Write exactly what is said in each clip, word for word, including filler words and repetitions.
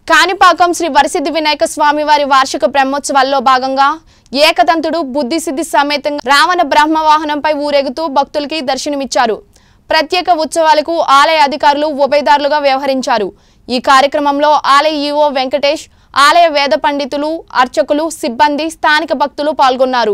కాణిపాకం శ్రీ వరసిద్ధి వినాయక స్వామి వారి వార్షిక బ్రహ్మోత్సవాల్లో భాగంగా ఏకదంతుడు బుద్ధిసిద్ధి సమేతంగా రావణ బ్రహ్మ వాహనంపై ఊరేగుతూ భక్తులకి దర్శనమిచ్చారు. ప్రత్యేక ఉత్సవాలకు ఆలయ అధికారులు ఉభయదారులుగా వ్యవహరించారు. ఈ కార్యక్రమంలో ఆలయ ఈవో వెంకటేష్, ఆలయ వేద పండితులు, అర్చకులు, సిబ్బంది, స్థానిక భక్తులు పాల్గొన్నారు.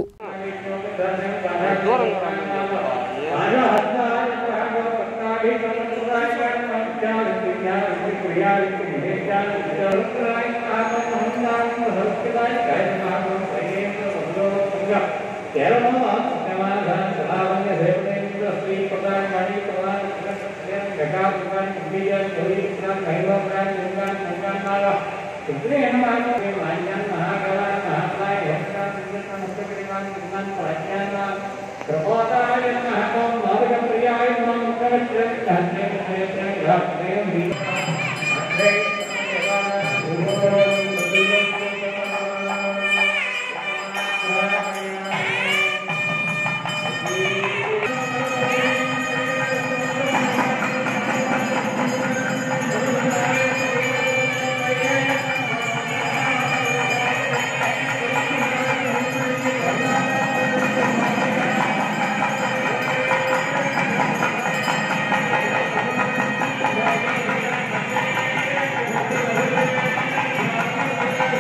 Hey